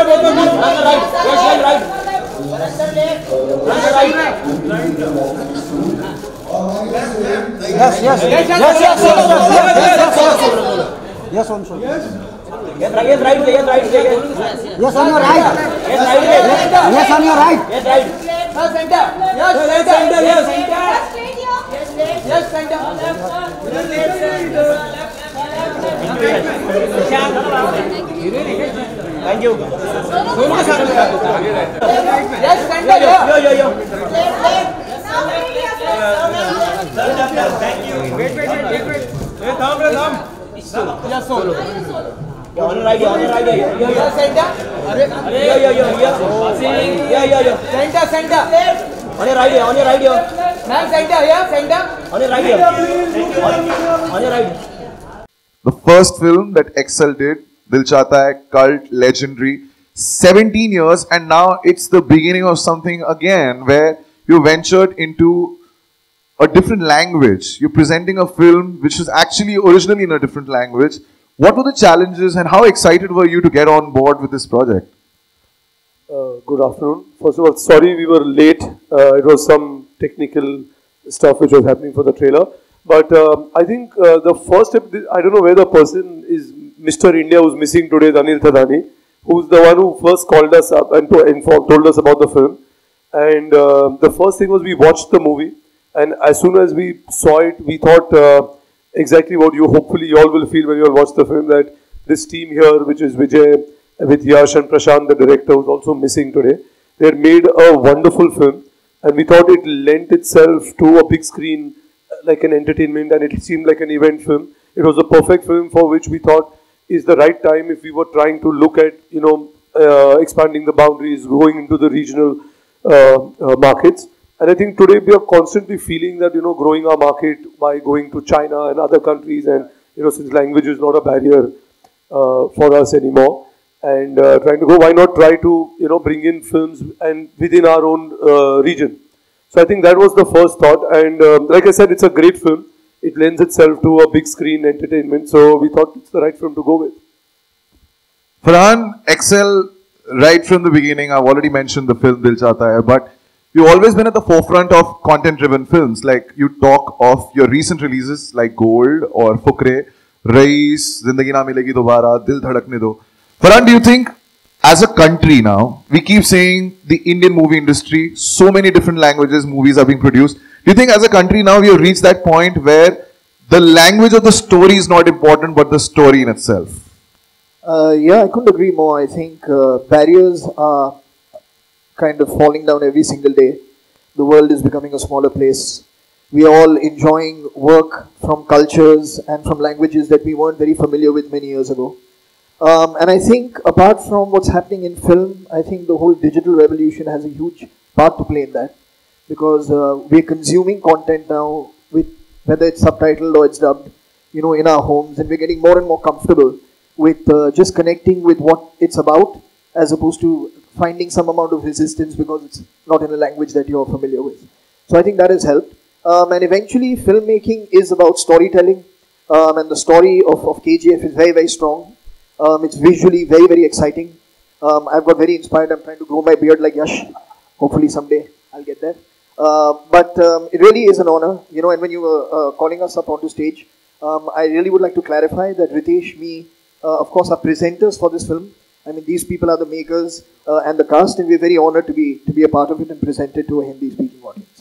Yes, on shoulder. Yes, right. Yes, On your right. Yes, on your right. Yes, right. Yes, center. Yes, center. Yes, center. Yes, center. Thank you. Yes, center. Yo. Thank you. Wait. Hey, thumb. Yes, solo. On your right. Yes, center. Yo. Center. On your right. Ma'am, center. Center. On your right. On your right. The first film that Excel did, Dil Chahta Hai, cult, legendary, 17 years, and now it's the beginning of something again where you ventured into a different language. You're presenting a film which was actually originally in a different language. What were the challenges and how excited were you to get on board with this project? Good afternoon. First of all, sorry we were late. It was some technical stuff which was happening for the trailer. But I think the first step, I don't know where the person is, Mr. India who's missing today, Anil Thadani, who's the one who first called us up and told us about the film. And the first thing was we watched the movie. And as soon as we saw it, we thought exactly what hopefully you all will feel when you all watch the film, that this team here, which is Vijay, with Yash and Prashant, the director, who's also missing today, they had made a wonderful film. And we thought it lent itself to a big screen, like an entertainment, and it seemed like an event film. It was a perfect film for which we thought is the right time if we were trying to look at, expanding the boundaries, going into the regional markets. And I think today we are constantly feeling that, growing our market by going to China and other countries, and, since language is not a barrier for us anymore, and trying to go, why not try to, bring in films and within our own region. So I think that was the first thought, and like I said, it's a great film. It lends itself to a big screen entertainment, so we thought it's the right film to go with. Farhan, Excel, right from the beginning, I've already mentioned the film Dil Chahta Hai, but you've always been at the forefront of content-driven films. Like, you talk of your recent releases like Gold or Fukre, Rais, Zindagi Na Milegi Dobara, Dil Dhadakne Do. Farhan, do you think as a country now, we keep saying the Indian movie industry, so many different languages, movies are being produced. Do you think as a country now we have reached that point where the language of the story is not important, but the story in itself? Yeah, I couldn't agree more. I think barriers are kind of falling down every single day. The world is becoming a smaller place. We are all enjoying work from cultures and from languages that we weren't very familiar with many years ago. And I think apart from what's happening in film, I think the whole digital revolution has a huge part to play in that. Because we're consuming content now, with whether it's subtitled or it's dubbed, in our homes, and we're getting more and more comfortable with just connecting with what it's about, as opposed to finding some amount of resistance because it's not in a language that you're familiar with. So I think that has helped. And eventually, filmmaking is about storytelling, and the story of KGF is very, very strong. It's visually very, very exciting. I've got very inspired. I'm trying to grow my beard like Yash. Hopefully someday I'll get there. But it really is an honor, and when you were calling us up onto stage, I really would like to clarify that Ritesh, me, of course, are presenters for this film. I mean, these people are the makers and the cast, and we're very honored to be a part of it and present it to a Hindi-speaking audience.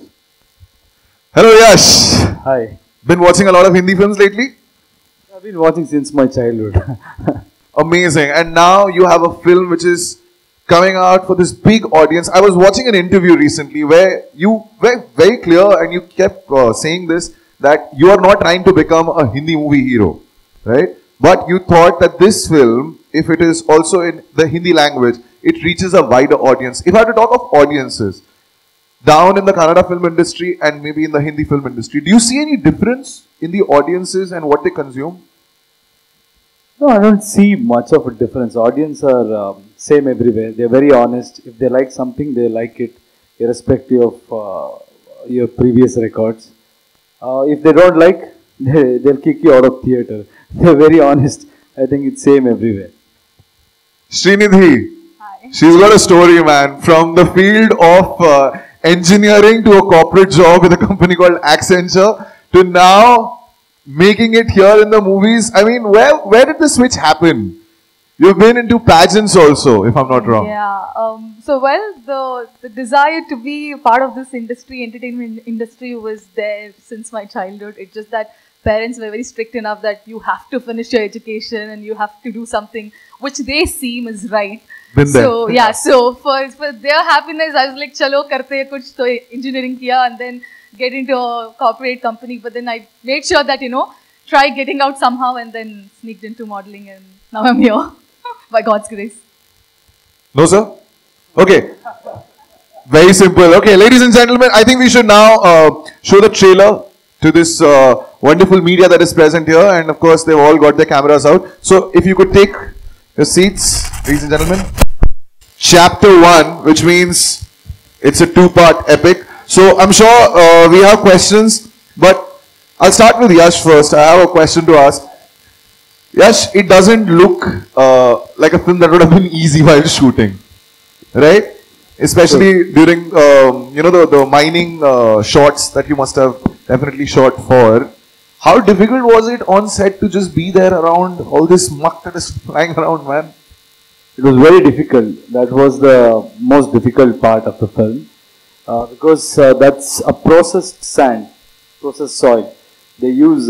Hello Yash. Hi. Been watching a lot of Hindi films lately? I've been watching since my childhood. Amazing. And now you have a film which is coming out for this big audience. I was watching an interview recently where you were very clear and you kept saying this, that you are not trying to become a Hindi movie hero, right? But you thought that this film, if it is also in the Hindi language, it reaches a wider audience. If I had to talk of audiences, down in the Kannada film industry and maybe in the Hindi film industry, do you see any difference in the audiences and what they consume? No, I don't see much of a difference. Audience are same everywhere. They're very honest. If they like something, they like it, irrespective of your previous records. If they don't like, they'll kick you out of theatre. They're very honest. I think it's same everywhere. Srinidhi, Hi. She's got a story, man. From the field of engineering to a corporate job with a company called Accenture to now making it here in the movies. I mean, where did the switch happen? You've been into pageants also, if I'm not wrong. Yeah. So well, the desire to be a part of this industry, entertainment industry, was there since my childhood. It's just that parents were very strict enough that you have to finish your education and you have to do something which they seem is right. Been there. So yeah. So for their happiness, I was like, "Chalo, karte hai kuch." So engineering kiya and then get into a corporate company. But then I made sure that try getting out somehow and then sneaked into modeling and now I'm here by God's grace. No, sir? Okay. Very simple. Okay, ladies and gentlemen, I think we should now show the trailer to this wonderful media that is present here. And of course, they've all got their cameras out. So if you could take your seats, ladies and gentlemen. Chapter 1, which means it's a two-part epic. So I'm sure we have questions, but I'll start with Yash first. I have a question to ask. Yash, it doesn't look like a film that would have been easy while shooting, right? Especially during, the mining shots that you must have definitely shot for. How difficult was it on set to just be there around all this muck that is flying around, man? It was very difficult. That was the most difficult part of the film because that's a processed sand, processed soil. They use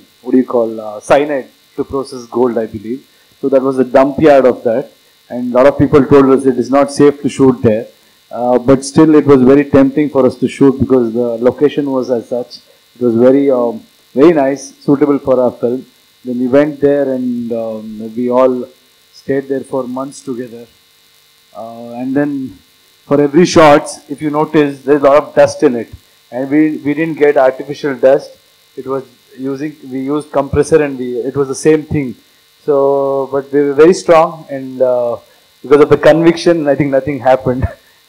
cyanide to process gold, I believe. So that was the dump yard of that, and a lot of people told us it is not safe to shoot there. But still, it was very tempting for us to shoot because the location was as such. It was very, very nice, suitable for our film. Then we went there and we all stayed there for months together. And then for every shot, if you notice, there's a lot of dust in it. And we didn't get artificial dust. It was we used compressor and it was the same thing. So, but we were very strong and because of the conviction, I think nothing happened.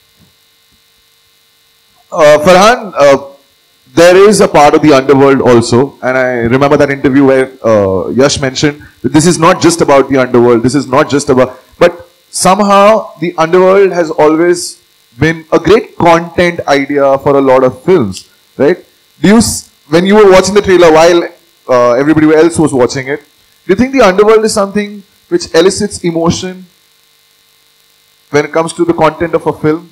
Farhan, there is a part of the underworld also, and I remember that interview where Yash mentioned that this is not just about the underworld, this is not just about, but somehow the underworld has always been a great content idea for a lot of films, right? When you were watching the trailer while everybody else was watching it, do you think the underworld is something which elicits emotion when it comes to the content of a film?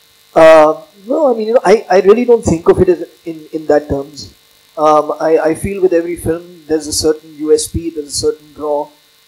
No, I mean, I really don't think of it as in that terms. I feel with every film, there's a certain USP, there's a certain draw.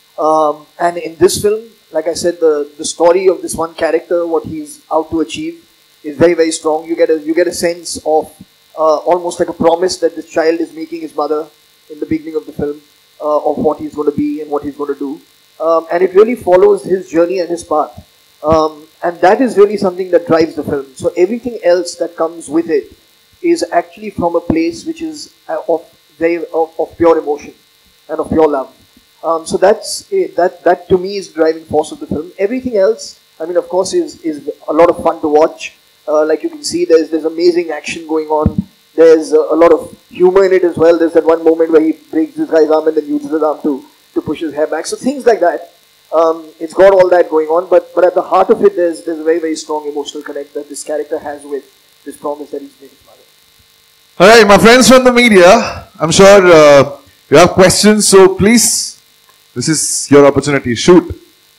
And in this film, like I said, the story of this one character, what he's out to achieve, is very, very strong. You get a sense of almost like a promise that this child is making his mother in the beginning of the film, of what he's going to be and what he's going to do. And it really follows his journey and his path. And that is really something that drives the film. So everything else that comes with it is actually from a place which is of pure emotion and of pure love. So that to me is the driving force of the film. Everything else, I mean, of course, is a lot of fun to watch. Like you can see, there's amazing action going on. There's a lot of humor in it as well. There's that one moment where he breaks this guy's arm and then uses his arm to push his hair back. So things like that. It's got all that going on, but at the heart of it, there's a very, very strong emotional connect that this character has with this promise that he's made his mother. All right, my friends from the media, I'm sure you have questions, so please, this is your opportunity. Shoot.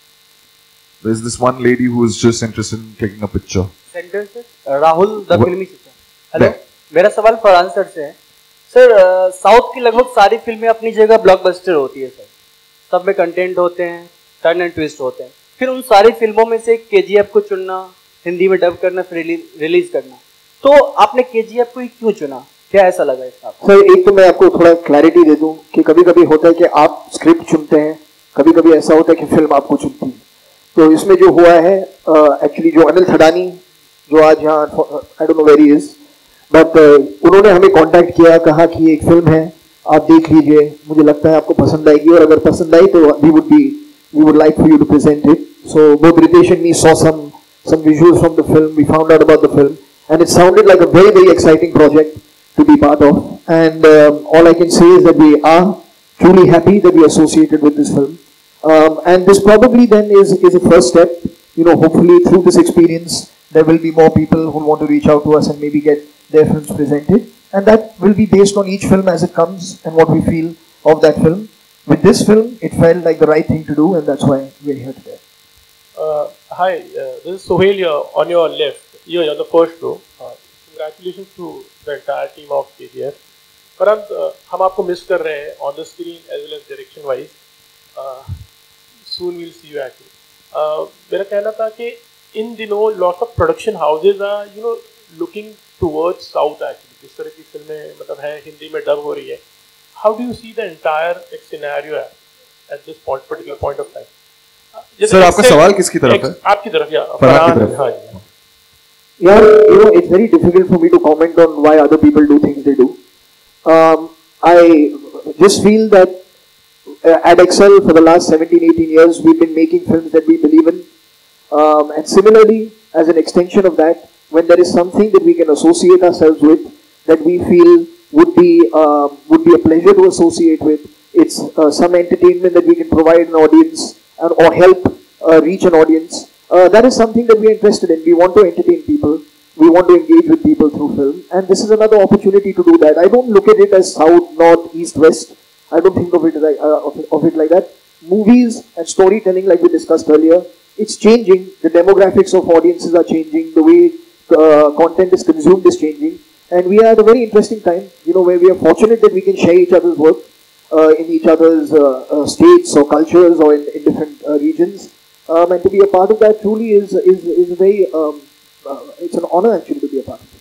There's this one lady who is just interested in taking a picture. Centre sir Rahul the filmy system. Hello, There. मेरा सवाल Farhan sir से है। Sir south की लगभग सारी फिल्में अपनी जगह ब्लॉकबस्टर होती है सर, सब में कंटेंट होते हैं, टर्न एंड ट्विस्ट होते हैं, फिर उन सारी फिल्मों में से केजीएफ को चुनना, हिंदी में डब करना, फिर रिलीज करना, तो आपने केजीएफ को ही क्यों चुना? क्या ऐसा लगा इसका? सर, एक तो मैं आपको थोड़ा क्लैरिटी दे दूं कि कभी कभी होता है कि आप स्क्रिप्ट चुनते हैं, कभी कभी ऐसा होता है कि फिल्म आपको चुनती है। तो इसमें जो हुआ है, एक्चुअली जो अनिल थडानी, जो आज यहाँ, I don't know where he is, but उन्होंने हमें कांटेक्ट किया, कहा कि एक फिल्म है, आप देख लीजिए, मुझे लगता है आपको पसंद आएगी, और अगर पसंद आई तो we would like for you to present it. So both Ritesh and me saw some visuals from the film. We found out about the film, and it sounded like a very, very exciting project to be part of. And all I can say is that we are truly happy that we are associated with this film. And this probably then is a first step hopefully through this experience, there will be more people who want to reach out to us and maybe get their films presented. And that will be based on each film as it comes and what we feel of that film. With this film, it felt like the right thing to do, and that's why we're here today. Hi, this is Sohail here on your left. You're on the first row. Congratulations to the entire team of KGF. Farhan, हम आपको miss कर रहे हैं on the screen as well as direction wise. Soon we'll see you actually. मेरा कहना था कि इन दिनों lots of production houses are looking towards south actually. जिस तरह की फिल्में मतलब है हिंदी में डब हो रही है. How do you see the entire scenario at this particular point of time? Sir आपका सवाल किसकी तरफ है? आपकी तरफ या फरहान की तरफ. हाँ. Yeah, it's very difficult for me to comment on why other people do things they do. I just feel that at Excel for the last 17, 18 years, we've been making films that we believe in. And similarly, as an extension of that, when there is something that we can associate ourselves with, that we feel would be a pleasure to associate with, it's some entertainment that we can provide an audience or help reach an audience. That is something that we are interested in. We want to entertain people. We want to engage with people through film. And this is another opportunity to do that. I don't look at it as south, north, east, west. I don't think of it like that. Movies and storytelling, like we discussed earlier, it's changing. The demographics of audiences are changing. The way content is consumed is changing. And we are at a very interesting time, where we are fortunate that we can share each other's work in each other's states or cultures or in different regions. And to be a part of that truly is a very, it's an honor actually to be a part of it.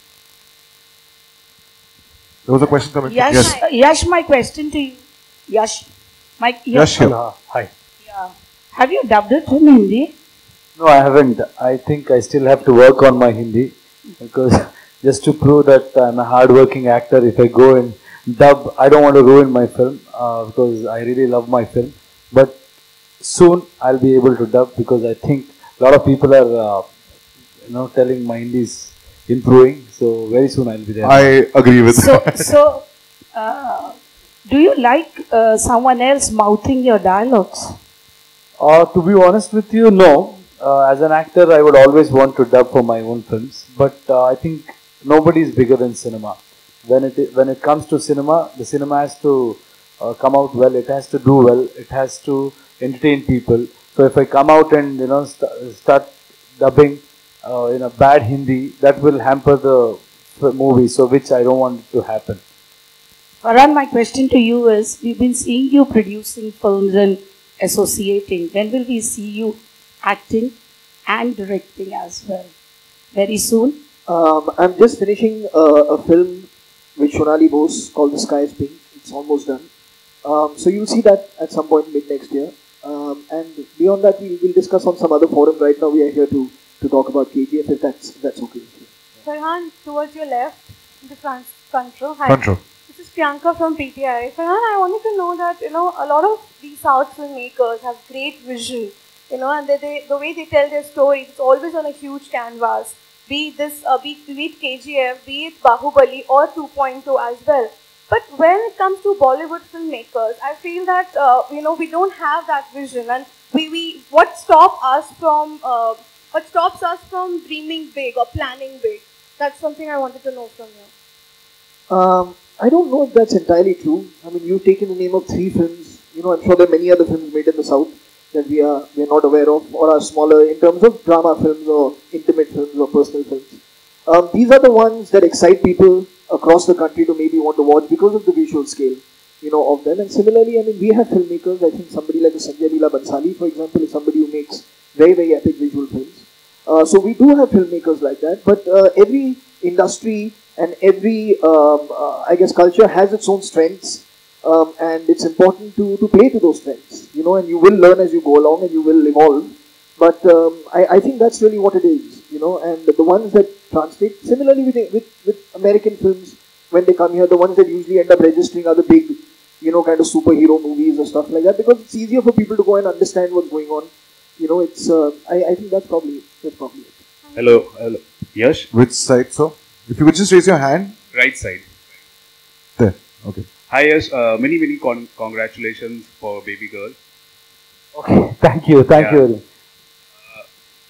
There was a question coming. Yash, Yash, my question to you. Yash, Yash here. Hi. Yeah. Have you dubbed it in Hindi? No, I haven't. I think I still have to work on my Hindi because just to prove that I'm a hard-working actor, if I go and dub, I don't want to ruin my film because I really love my film. But soon I'll be able to dub because I think a lot of people are, telling my Hindi is improving. So very soon I'll be there. I agree with that. So, do you like someone else mouthing your dialogues? To be honest with you, no. As an actor, I would always want to dub for my own films. But I think nobody is bigger than cinema. When it comes to cinema, the cinema has to come out well. It has to do well. It has to entertain people. So if I come out and start dubbing in a bad Hindi, that will hamper the movie. So which I don't want it to happen. Farhan, my question to you is: we've been seeing you producing films and associating. When will we see you acting and directing as well? Very soon? I'm just finishing a film with Shonali Bose called The Sky is Pink. It's almost done. So you'll see that at some point mid next year. And beyond that, we'll discuss on some other forum. Right now, we are here to talk about KGF, if that's okay with you. Farhan, towards your left, the front row. Hi. Front row. This is Priyanka from PTI. Farhan, I wanted to know that, a lot of these South filmmakers have great vision, and the way they tell their stories, it's always on a huge canvas. Be it KGF, be it Bahubali or 2.0 as well. But when it comes to Bollywood filmmakers, I feel that, we don't have that vision. And what stops us from dreaming big or planning big? That's something I wanted to know from you. I don't know if that's entirely true. I mean, you've taken the name of 3 films. I'm sure there are many other films made in the South that we are not aware of or are smaller in terms of drama films or intimate films or personal films. These are the ones that excite people across the country to maybe want to watch because of the visual scale, of them. And similarly, I mean, we have filmmakers. I think somebody like Sanjay Leela Bansali, for example, is somebody who makes very, very epic visual films. So we do have filmmakers like that. But every industry and every, culture has its own strengths. And it's important to play to those strengths, and you will learn as you go along and you will evolve. But I think that's really what it is, and the ones that translate, similarly with American films, when they come here, the ones that usually end up registering are the big, kind of superhero movies or stuff like that, because it's easier for people to go and understand what's going on. I think that's probably it. Hello. Yash? Which side, sir? If you could just raise your hand. Right side. There. Okay. Hi Yash, many congratulations for baby girl. Okay, thank you.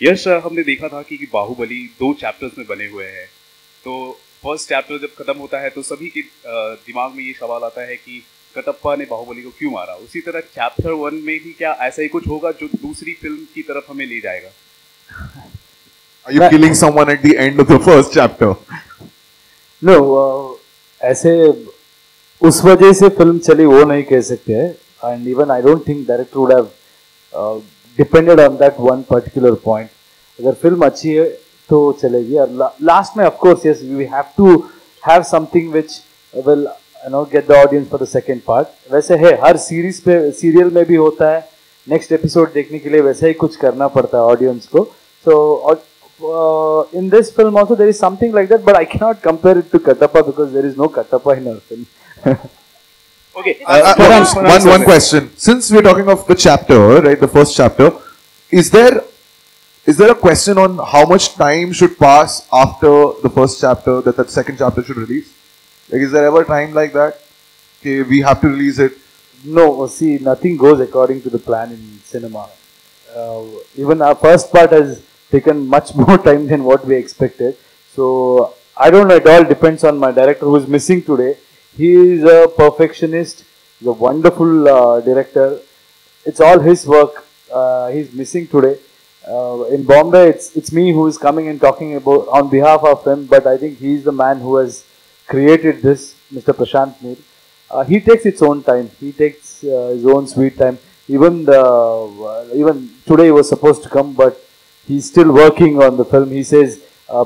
यश हमने देखा था कि Baahubali 2 chapters में बने हुए हैं, तो first chapter जब खत्म होता है तो सभी के दिमाग में ये सवाल आता है कि कटप्पा ने बाहुबली को क्यों मारा। उसी तरह चैप्टर 1 में भी क्या ऐसा ही कुछ होगा जो दूसरी फिल्म की तरफ हमें ले जाएगा? Are you killing someone at the end of the first chapter? No, ऐसे उस वजह से फिल्म चली वो नहीं कह सकते हैं, and even I don't think director would have depended on that one particular point. अगर फिल्म अच्छी है तो चलेगी, और लास्ट में of course yes we have to have something which will get the audience for the second part. वैसे है हर series पे सीरियल में भी होता है, नेक्स्ट एपिसोड देखने के लिए वैसे ही कुछ करना पड़ता है ऑडियंस को. So in this film also there is something like that, but I cannot compare it to Kattappa because there is no Kattappa in our film. Okay. One question. Since we're talking of the chapter, right, the first chapter, is there a question on how much time should pass after the first chapter that second chapter should release? Like, is there ever time like that? Okay, we have to release it. No, see, nothing goes according to the plan in cinema. Even our first part has taken much more time than what we expected. So I don't know, it all depends on my director who is missing today. He is a perfectionist, he's a wonderful director. It's all his work. He's missing today. In Bombay, it's me who is coming and talking about on behalf of him, but I think he's the man who has created this, Mr. Prashant Meer. He takes its own time. He takes his own sweet time. Even today he was supposed to come, but he's still working on the film. He says,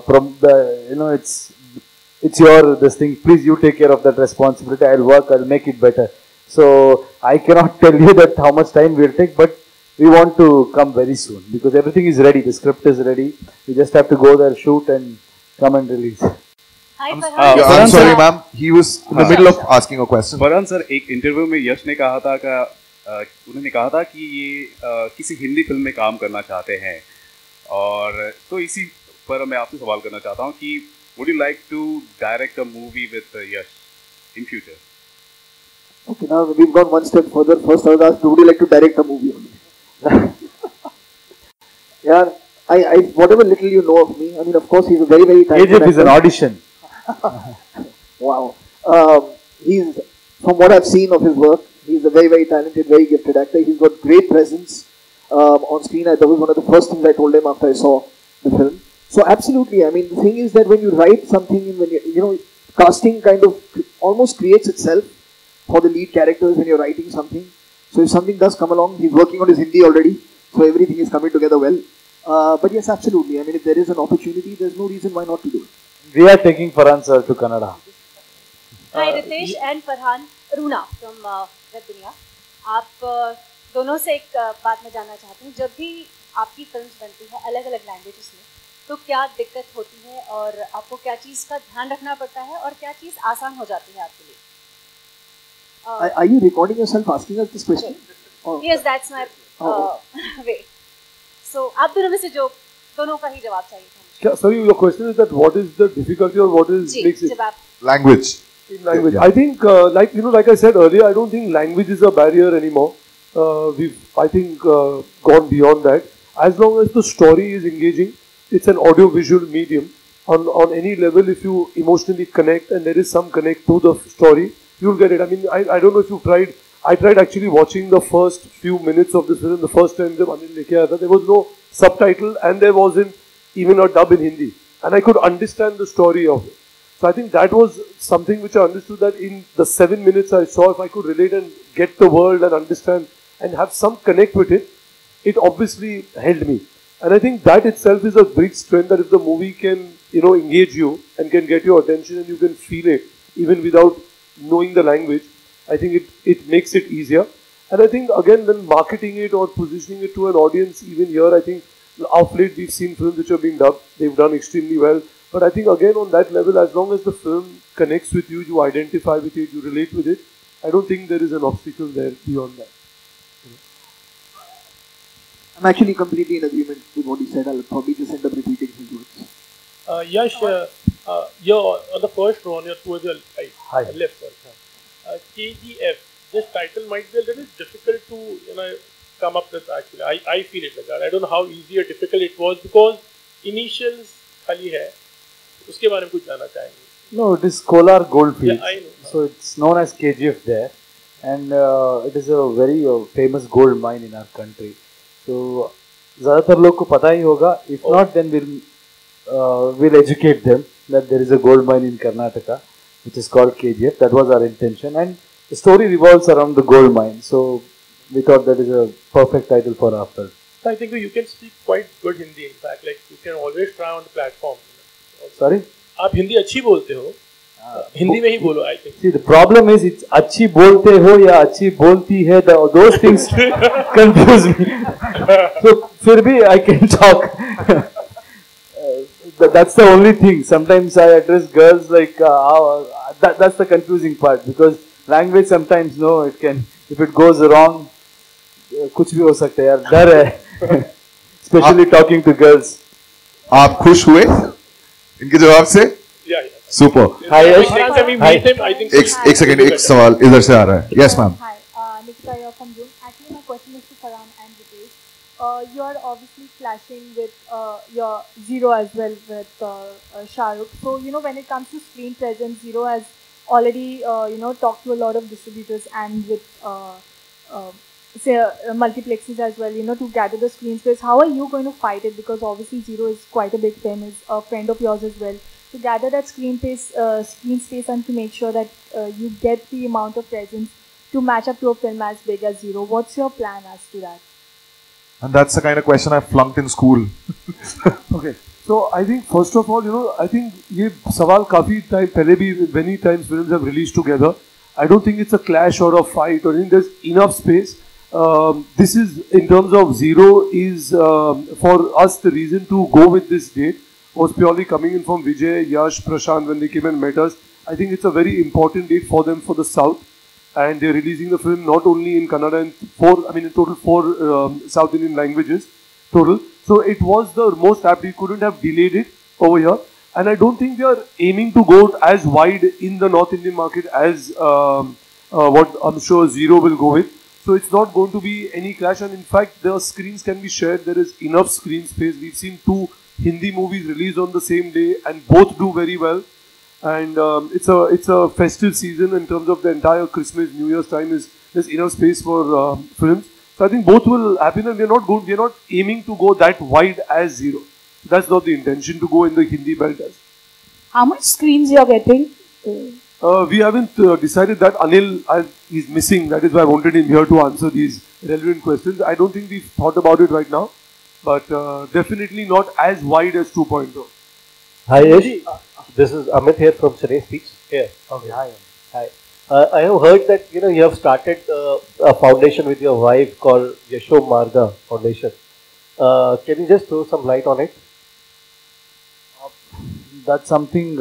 it's your this thing. Please you take care of that responsibility. I'll work. I'll make it better. So I cannot tell you that how much time we'll take, but we want to come very soon because everything is ready. The script is ready. We just have to go there, shoot, and come and release. Hi, I'm sorry, ma'am. He was in the middle of asking a question. Farhan sir, एक interview में यश ने कहा था उन्होंने कहा था कि ये किसी हिंदी फिल्म में काम करना चाहते हैं, और तो इसी पर मैं आपसे सवाल करना चाहता हूँ कि would you like to direct a movie with Yash in future? Okay, now we've gone one step further. First, I was asked, would you like to direct a movie only? Yeah, I whatever little you know of me, I mean, of course, he's a very, very talented Egypt is an audition. Wow. He's, from what I've seen of his work, he's a very, very talented, very gifted actor. He's got great presence on screen. That was one of the first things I told him after I saw the film. So absolutely, I mean, the thing is that when you write something, when casting kind of almost creates itself for the lead characters when you're writing something. So if something does come along, he's working on his Hindi already, so everything is coming together well. But yes, absolutely. I mean, if there is an opportunity, there's no reason why not to do it. We are taking Farhan sir to Kannada. Hi Ritesh and Farhan. Runa from Web Dunia. आप दोनों से एक बात मैं जानना चाहती हूँ, जब भी आपकी फिल्म्स बनती है अलग-अलग लैंग्वेजेस में, तो क्या दिक्कत होती है और आपको क्या चीज़ का ध्यान रखना पड़ता है और क्या चीज़ आसान हो जाती है आपके लिए? Are you recording yourself asking us this question? Yes, that's my way. So आप दोनों में से जो दोनों का ही जवाब चाहिए था. Sorry, your question is that what is the difficulty or what is makes it language? In language, yeah. I think like I said earlier, I don't think language is a barrier anymore. We've I think gone beyond that. As long as the story is engaging, it's an audio-visual medium. On any level, if you emotionally connect and there is some connect to the story, you'll get it. I mean, I don't know if you've tried. I tried actually watching the first few minutes of this film. The first time there was no subtitle and there wasn't even a dub in Hindi, and I could understand the story of it. So I think that was something which I understood, that in the 7 minutes I saw, if I could relate and get the world and understand and have some connect with it, it obviously held me. And I think that itself is a big strength, that if the movie can, engage you and can get your attention and you can feel it even without knowing the language, I think it makes it easier. And I think again, then marketing it or positioning it to an audience, even here, I think of late we've seen films which have been dubbed, they've done extremely well. But I think again on that level, as long as the film connects with you, you identify with it, you relate with it, I don't think there is an obstacle there beyond that. I'm actually completely in agreement with what he said. I'll probably just end up repeating his words. Yash, you're on the first row, you're towards your right, left. KGF. This title might be a little difficult to come up with actually. I feel it like that. I don't know how easy or difficult it was because initials खाली है. उसके बारे में कुछ जानना चाहेंगे? No, it is Kolar Goldfields. Yeah, I know. So it's known as KGF there, and it is a very famous gold mine in our country. So ज़्यादातर लोग को पता ही होगा. If not, then we'll educate them that there is a gold mine in Karnataka, which is called KGF. That was our intention, and the story revolves around the gold mine. So we thought that is a perfect title for our film. I think you can speak quite good Hindi. In fact, like you can always try on the platform. Sorry? आप हिंदी अच्छी बोलते हो. हिंदी में ही बोलो. I think. See, the problem is it's अच्छी बोलते हो या अच्छी बोलती है. Those things confuse me. So फिर भी I can talk. That's the only thing. Sometimes I address girls like that's the confusing part because language sometimes it can, if it goes wrong, कुछ भी हो सकता है यार. डर है. Especially talking to girls. आप खुश हुए इनके जवाब से? Yeah. Super. Hi. एक सेकंड, एक सवाल इधर से आ रहा है. Yes, ma'am. Hi, Nikita here from Zoom. Actually, my question is to Farhan and Ritesh. You are obviously clashing with your Zero as well with Shah Rukh. So, when it comes to screen presence, Zero has already, talked to a lot of distributors and with, multiplexes as well, to gather the screen space. How are you going to fight it? Because obviously Zero is quite a big fan, is a friend of yours as well. To gather that screen space and to make sure that you get the amount of presence to match up to a film as big as Zero. What's your plan as to that? And that's the kind of question I flunked in school. Okay. So I think first of all, I think ये सवाल काफी time पहले भी many times films have released together. I don't think it's a clash or a fight, or I think there's enough space. This is, in terms of Zero, is for us the reason to go with this date was purely coming in from Vijay, Yash, Prashant when they came and met us. I think it's a very important date for them for the South, and they're releasing the film not only in Kannada and in total 4 South Indian languages total. So it was the most apt. We couldn't have delayed it over here, and I don't think we are aiming to go as wide in the North Indian market as what I'm sure Zero will go with. So it's not going to be any clash, and in fact the screens can be shared. There is enough screen space. We've seen 2 Hindi movies released on the same day and both do very well. And it's a festive season in terms of the entire Christmas, New Year's time. There's enough space for films. So I think both will happen, and we're not aiming to go that wide as Zero. That's not the intention to go in the Hindi belt as. How much screens you are getting? We haven't decided that. Anil is missing. That is why I wanted him here to answer these relevant questions. I don't think we've thought about it right now, but definitely not as wide as 2.0. Hi, Yash. This is Amit here from Chennai Speaks. Here. Okay, hi. Hi. I have heard that you have started a foundation with your wife called Yasho Marga Foundation. Can you just throw some light on it? That's something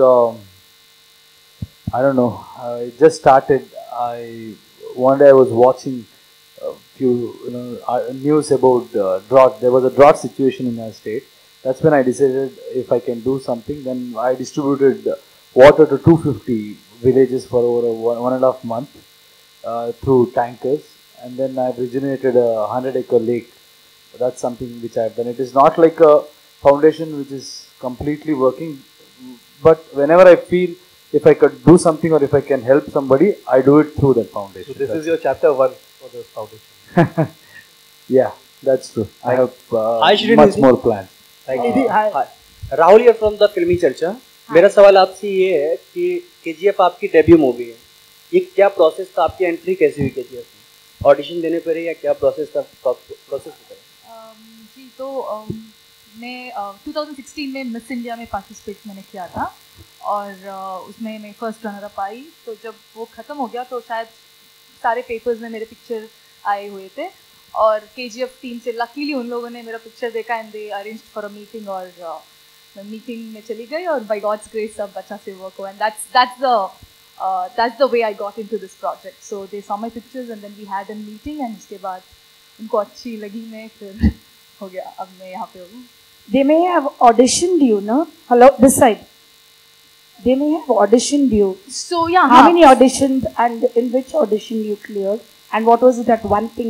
I don't know. It just started. One day I was watching a few news about drought. There was a drought situation in our state. That's when I decided if I can do something. Then I distributed water to 250 villages for over 1.5 months through tankers, and then I've regenerated a 100-acre lake. That's something which I've done. It is not like a foundation which is completely working, but whenever I feel if I could do something or if I can help somebody, I do it through that foundation. So this is your chapter 1 for this foundation. Yeah, that's true. I have Hi, much more plans. Thank you. Hi. Rahul here from the फिल्मी चर्चा. मेरा सवाल आपसे ये है कि KGF आपकी debut movie है. ये क्या प्रोसेस था, आपकी एंट्री कैसी हुई KGF में? ऑडिशन देने पड़े या क्या प्रोसेस था? प्रोसेस बताइए. जी तो मैं 2016 में मिस इंडिया में पार्टिसिपेट मैंने किया था और उसमें मैं फर्स्ट रनर अप आई. तो जब वो ख़त्म हो गया तो शायद सारे पेपर्स में मेरे पिक्चर आए हुए थे और KGF टीम से लकीली उन लोगों ने मेरा पिक्चर देखा and they arranged for a meeting और मैं मीटिंग में चली गई और बाय गॉड्स ग्रेस सब अच्छा से वर्क हुआ. And that's the way I got into this project. So they saw my pictures and then we had a meeting and उसके बाद उनको अच्छी लगी मैं फिर हो गया. अब मैं यहाँ पे हूँ. They may have auditioned you, no? Hello, this side. They may have auditioned you. So yeah. How many auditions and in which audition you cleared? And what was that one thing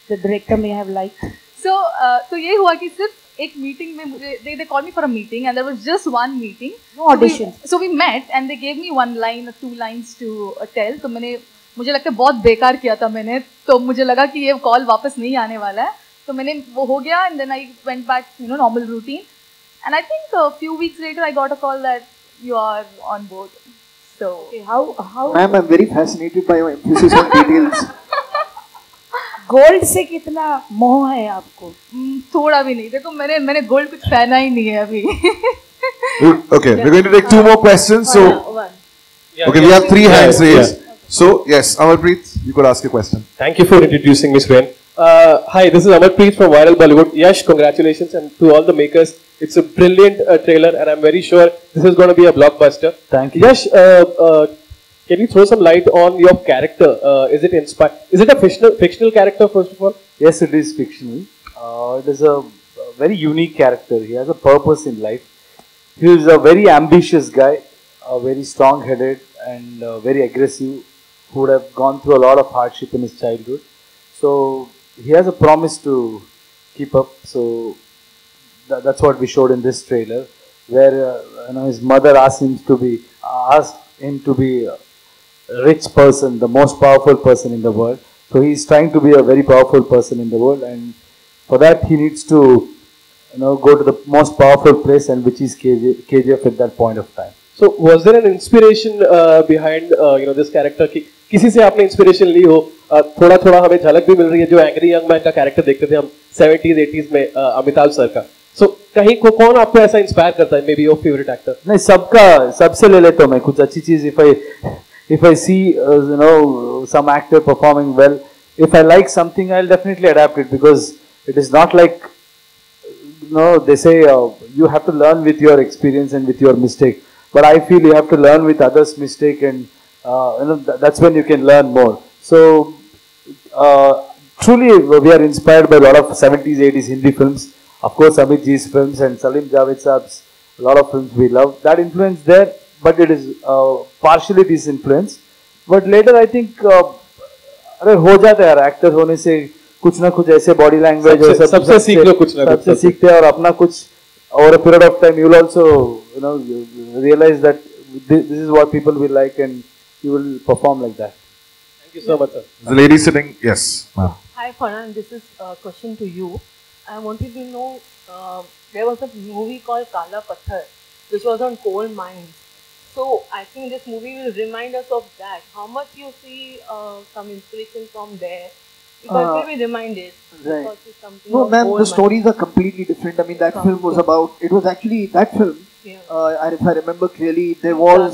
the director may have liked? So ये हुआ कि सिर्फ एक meeting में मुझे they called me for a meeting and there was just one meeting. No audition. So we met and they gave me one line or two lines to tell. तो मुझे लगता है बहुत बेकार किया था मैंने, तो मुझे लगा कि ये कॉल वापस नहीं आने वाला है, तो मैंने वो हो गया and then I went back normal routine and I think a few weeks later I got a call that you are on board. So okay, how Ma'am, I'm very fascinated by your emphasis on details. Gold से कितना मोह है आपको? थोड़ा भी नहीं, देखो मैंने गोल्ड कुछ पहना ही नहीं है अभी. Okay, we're going to take two more questions. So, okay, we have three hands raised. So, yes, Amarpreet, you could ask a question. Thank you for introducing Miss Rain. Hi, this is Amarpreet from Viral Bollywood. Yash, congratulations, and to all the makers. It's a brilliant trailer, and I'm very sure this is going to be a blockbuster. Thank you. Yash, can you throw some light on your character? Is it inspired? Is it a fictional character, first of all? Yes, it is fictional. It is a very unique character. He has a purpose in life. He is a very ambitious guy, very strong-headed and very aggressive, who would have gone through a lot of hardship in his childhood. So he has a promise to keep up. So that's what we showed in this trailer, where his mother asked him to be a rich person, the most powerful person in the world. So he is trying to be a very powerful person in the world, and for that he needs to go to the most powerful place, and which is KGF at that point of time. So was there an inspiration behind this character? कि किसी से आपने inspiration ली हो? थोड़ा थोड़ा हमें झलक भी मिल रही है जो एंग्री यंग मैन का कैरेक्टर देखते थे हम 70s 80s में अमिताभ सर का. So कहीं कौन आपको ऐसा इंस्पायर करता है? Maybe your favorite actor? नहीं, सबसे ले लेता हूँ मैं कुछ अच्छी चीज. If I see some actor performing well, if I like something, I'll definitely adapt it, because it is not like they say you have to learn with your experience and with your mistake. But I feel you have to learn with others' mistake, and that's when you can learn more. So truly, we are inspired by a lot of 70s, 80s Hindi films. Of course, Amit Ji's films and Salim Javed Saab's a lot of films we love. That influence there, but it is partially this influence. But later, I think, अरे हो जाता है यार, actor होने से कुछ ना कुछ ऐसे बॉडी लैंग्वेज सबसे सीख लो कुछ ना कुछ, सबसे सीखते हैं और अपना कुछ over a period of time you will also realize that this is what people will like, and you will perform like that. Thank you so much, sir. The lady sitting, yes, ma'am. Hi Farhan, this is a question to you. I wanted to know, there was a movie called Kala Patthar, which was on coal mines. So I think this movie will remind us of that. How much you see some inspiration from there? Because we'll be reminded. Right. No, ma'am, the stories are completely different. I mean, that film was about, it was actually, that film, and if I remember clearly, there was...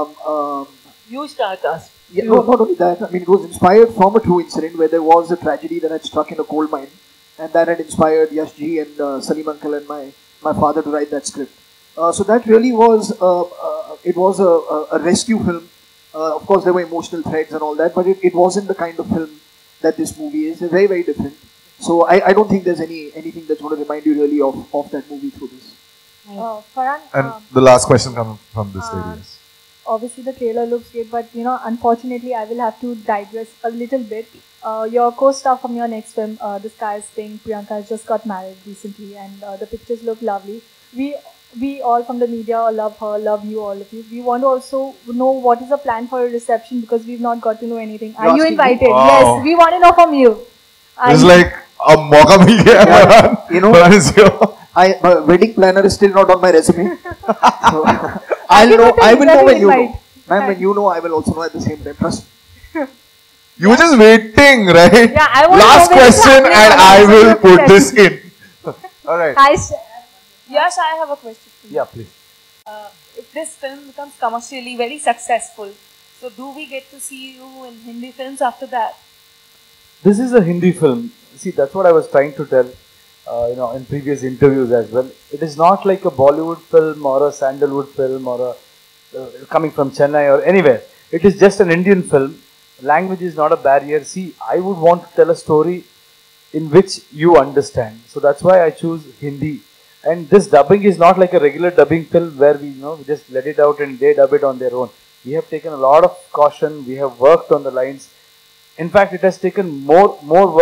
Huge star cast. Yeah, no, not only that, I mean, it was inspired from a true incident where there was a tragedy that had struck in a coal mine, and that had inspired Yash Ji and Salim Uncle and my father to write that script. So that really was, it was a rescue film. Of course, there were emotional threads and all that, but it wasn't the kind of film that this movie is. It's very, very different. So I don't think there's anything that's going to remind you really of that movie through this. Farhan, And the last question comes from this lady. Yes. Obviously the trailer looks great, but unfortunately I will have to digress a little bit. Your co-star from your next film, The Sky is Pink, Priyanka, has just got married recently, and the pictures look lovely. We all from the media love her, love you, all of you. We want to also know what is the plan for a reception, because we've not got to know anything. Are you invited? Wow. Yes, we want to know from you. It's like a mauka mil gaya, Farhan. Farhan is here. My wedding planner is still not on my resume. So, I will know when you know. Ma'am, when you know, I will also know at the same time. Trust me. You were just waiting, right? Yeah, I want Last to know when it's question, happening. and I will put this in. Alright. Hi, Yes, I have a question for you. Yeah, please. If this film becomes commercially very successful, so do we get to see you in Hindi films after that? This is a Hindi film. See, that's what I was trying to tell, in previous interviews as well. It is not like a Bollywood film or a Sandalwood film or coming from Chennai or anywhere. It is just an Indian film. Language is not a barrier. See, I would want to tell a story in which you understand. So that's why I choose Hindi. And this dubbing is not like a regular dubbing film where we just let it out and they dub it on their own. We have taken a lot of caution. We have worked on the lines. In fact, it has taken more work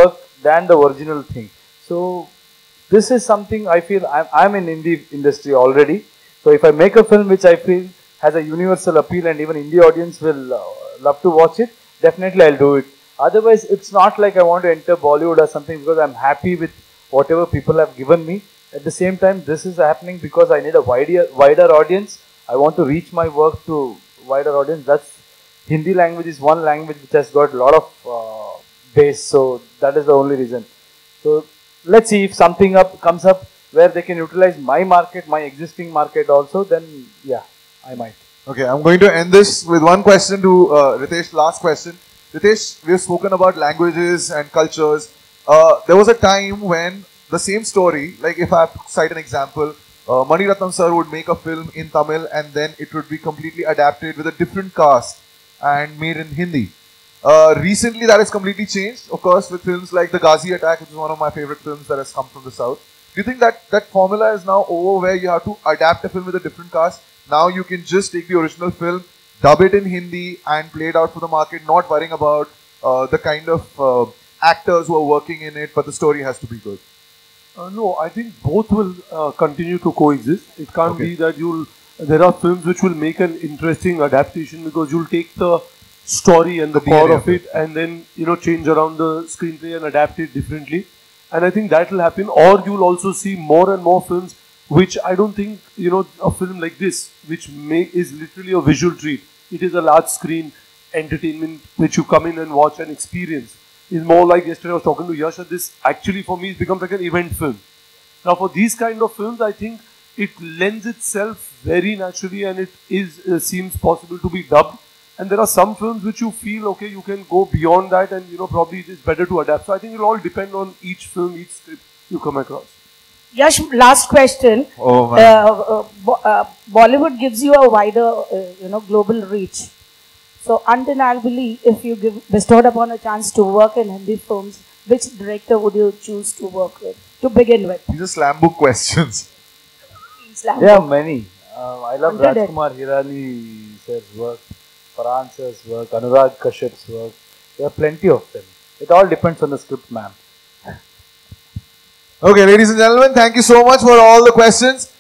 than the original thing. So this is something I feel I'm in indie industry already. So if I make a film which I feel has a universal appeal and even indie audience will love to watch it, definitely I'll do it. Otherwise, it's not like I want to enter Bollywood or something because I'm happy with whatever people have given me. At the same time, this is happening because I need a wider audience. I want to reach my work to wider audience. That's Hindi language is one language which has got a lot of base. So that is the only reason. So let's see if something comes up where they can utilize my market, my existing market also. Then yeah, I might. Okay, I'm going to end this with one question to Ritesh. Last question. Ritesh, we've spoken about languages and cultures. There was a time when the same story, like if I cite an example, Mani Ratnam sir would make a film in Tamil and then it would be completely adapted with a different cast and made in Hindi. Recently that has completely changed, of course, with films like The Ghazi Attack, which is one of my favorite films that has come from the south. Do you think that that formula is now over where you have to adapt a film with a different cast? Now you can just take the original film, dub it in Hindi and play it out for the market, not worrying about the kind of actors who are working in it, but the story has to be good. No, I think both will continue to coexist. It can't be that there are films which will make an interesting adaptation because you'll take the story and the core of it and then, change around the screenplay and adapt it differently. And I think that will happen. Or you'll also see more and more films which I don't think, a film like this, which is literally a visual treat. It is a large screen entertainment which you come in and watch and experience. It's more like yesterday I was talking to Yash, this actually for me becomes like an event film. Now for these kind of films, I think it lends itself very naturally and it seems possible to be dubbed. And there are some films which you feel, okay, you can go beyond that and, probably it is better to adapt. So I think it will all depend on each film, each script you come across. Yash, last question. Oh, man. Bollywood gives you a wider, global reach. So undeniably, if you bestowed upon a chance to work in Hindi films, which director would you choose to work with, to begin with? These are slam book questions. There are many. I love Rajkumar Hirani sir's work, Farhan sir's work, Anurag Kashyap's work. There are plenty of them. It all depends on the script, ma'am. Okay, ladies and gentlemen, thank you so much for all the questions.